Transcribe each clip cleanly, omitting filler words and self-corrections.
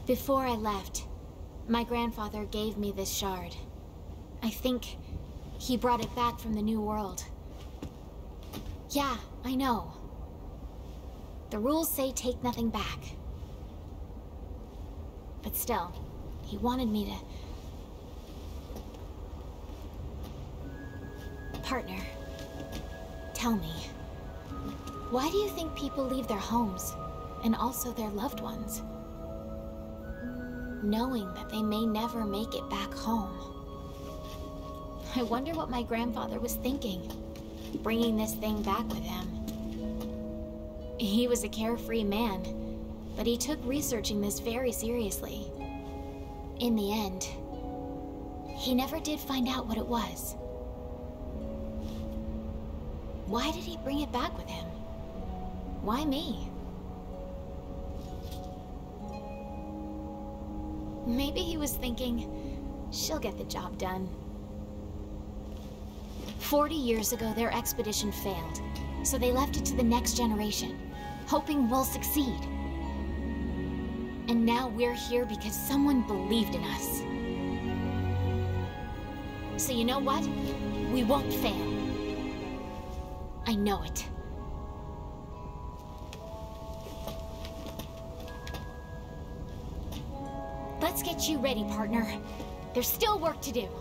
Before I left, my grandfather gave me this shard. I think he brought it back from the New World. Yeah, I know. The rules say take nothing back. But still, he wanted me to... Partner, tell me, why do you think people leave their homes, and also their loved ones, knowing that they may never make it back home? I wonder what my grandfather was thinking, bringing this thing back with him. He was a carefree man, but he took researching this very seriously. In the end, he never did find out what it was. Why did he bring it back with him? Why me? Maybe he was thinking, she'll get the job done. 40 years ago, their expedition failed, so they left it to the next generation, hoping we'll succeed. And now we're here because someone believed in us. So you know what? We won't fail. I know it. Let's get you ready, partner. There's still work to do.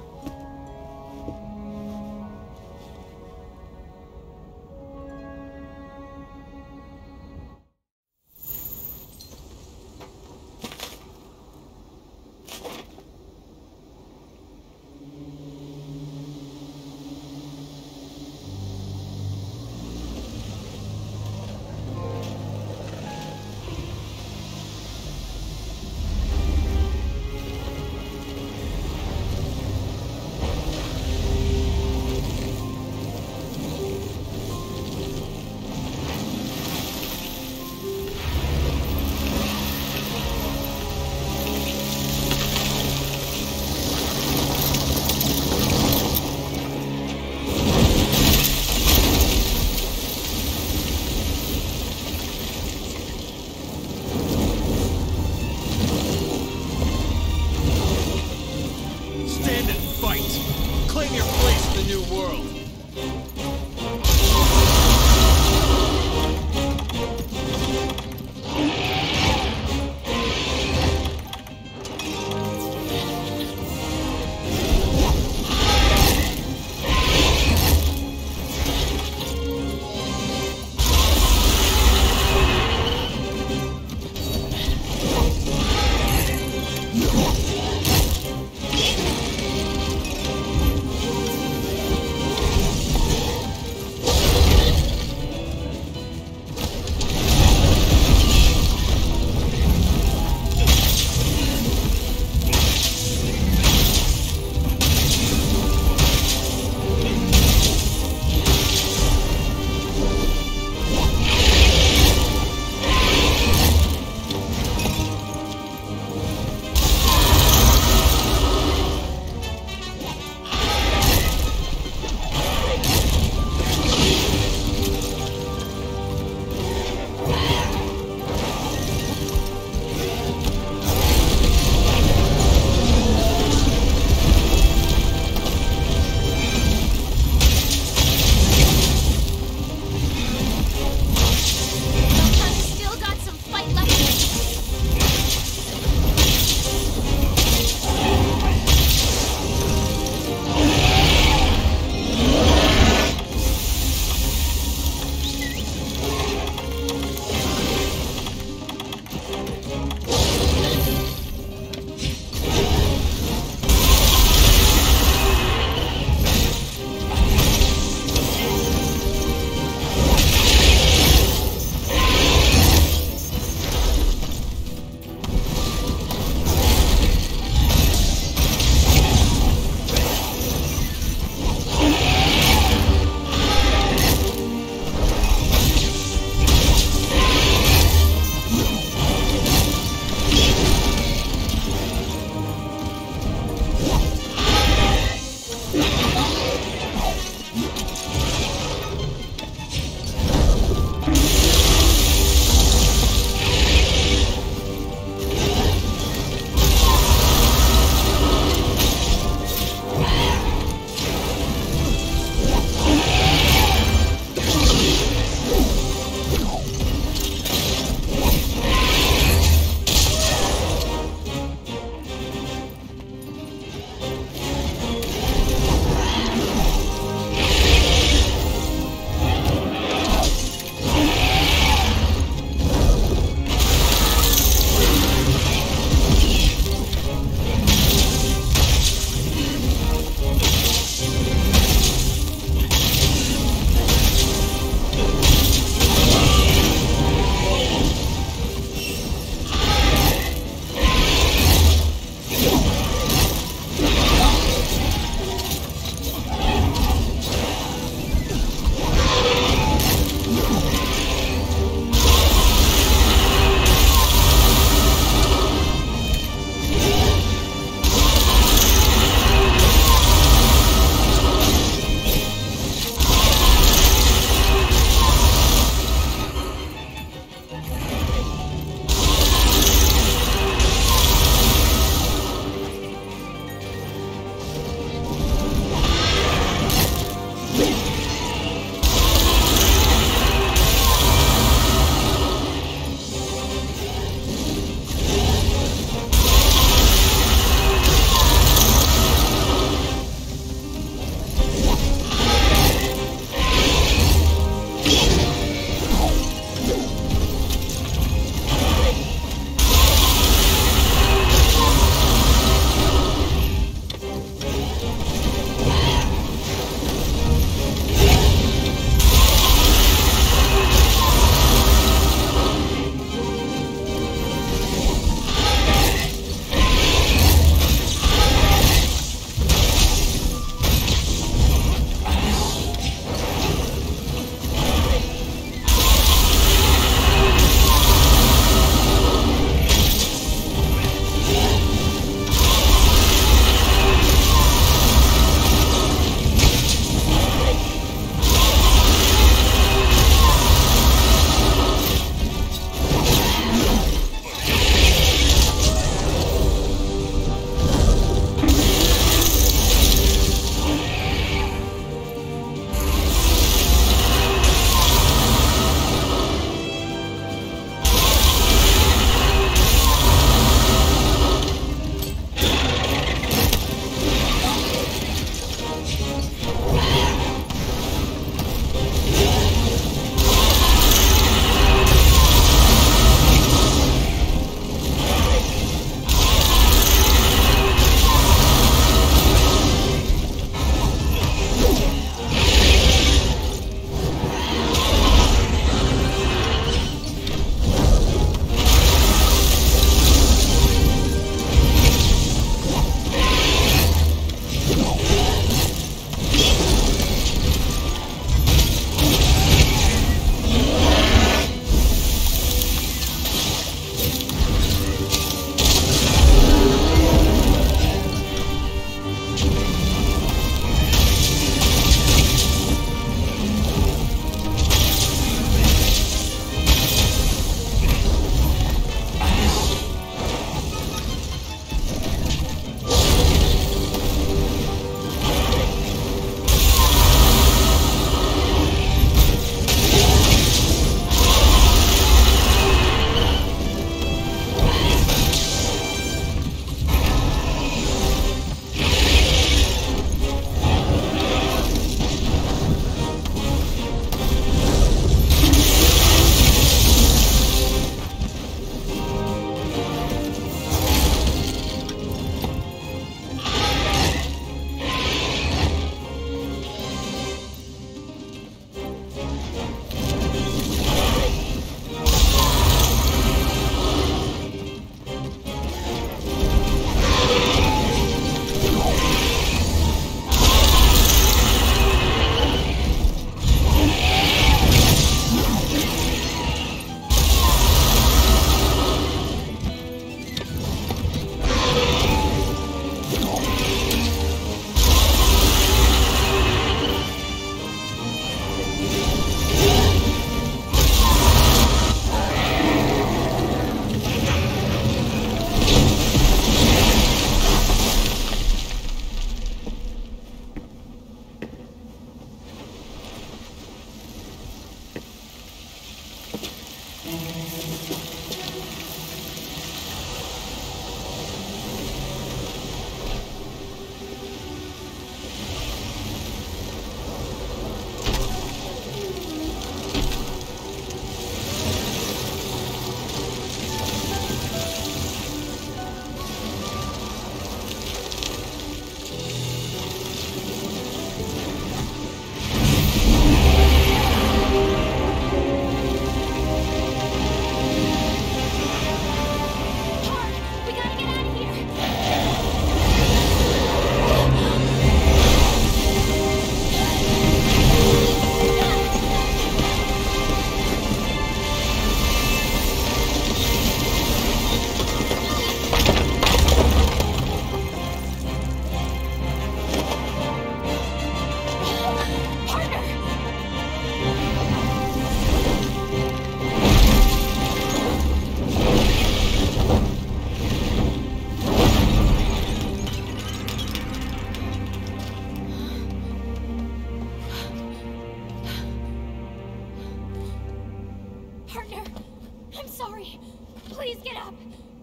sorry. Please get up.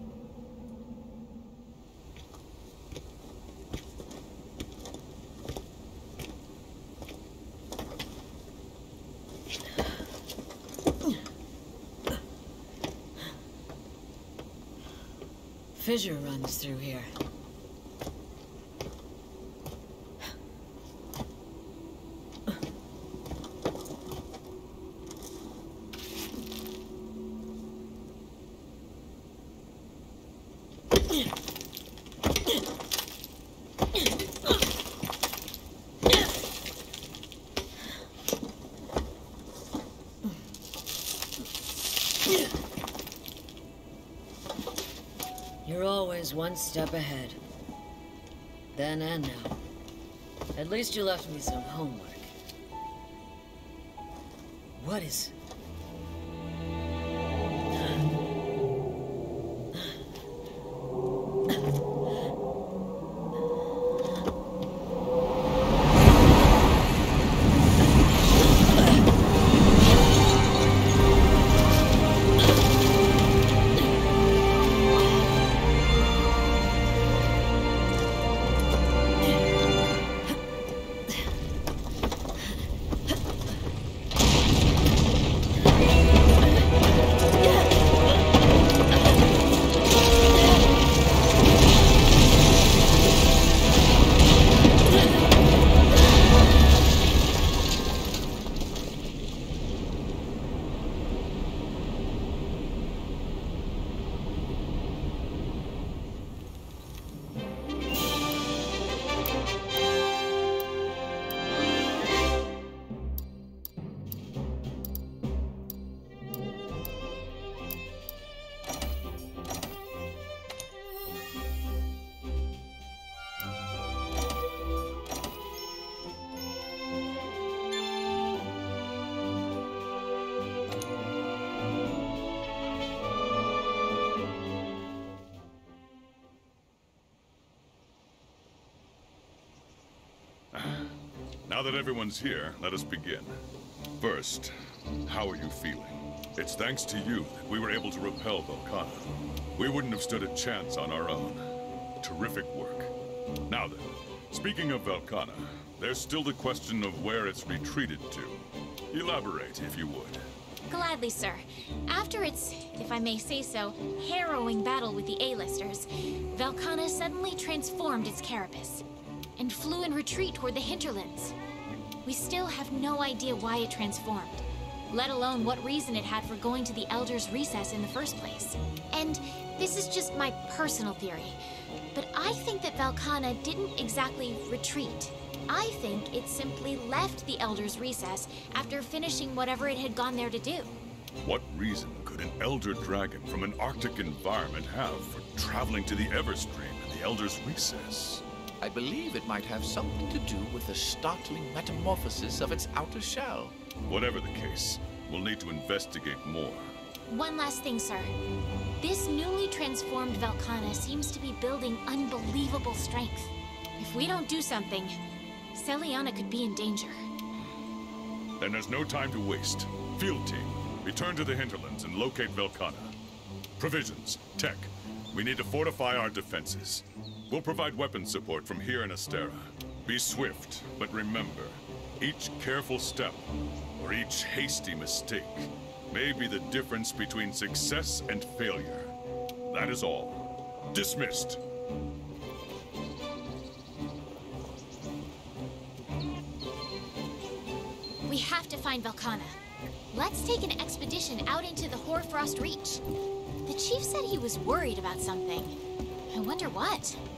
Fissure runs through here. You're always one step ahead. Then and now. At least you left me some homework. What is... Now that everyone's here, let us begin. First, how are you feeling? It's thanks to you that we were able to repel Velkhana. We wouldn't have stood a chance on our own. Terrific work. Now then, speaking of Velkhana, there's still the question of where it's retreated to. Elaborate, if you would. Gladly, sir. After its, if I may say so, harrowing battle with the A-listers, Velkhana suddenly transformed its carapace and flew in retreat toward the hinterlands. We still have no idea why it transformed, let alone what reason it had for going to the Elder's Recess in the first place. And this is just my personal theory, but I think that Velkhana didn't exactly retreat. I think it simply left the Elder's Recess after finishing whatever it had gone there to do. What reason could an Elder Dragon from an Arctic environment have for traveling to the Everstream and the Elder's Recess? I believe it might have something to do with the startling metamorphosis of its outer shell. Whatever the case, we'll need to investigate more. One last thing, sir. This newly transformed Velkhana seems to be building unbelievable strength. If we don't do something, Celiana could be in danger. Then there's no time to waste. Field team, return to the hinterlands and locate Velkhana. Provisions, tech, we need to fortify our defenses. We'll provide weapon support from here in Astera. Be swift, but remember, each careful step, or each hasty mistake, may be the difference between success and failure. That is all. Dismissed. We have to find Velkhana. Let's take an expedition out into the Hoarfrost Reach. The chief said he was worried about something. I wonder what.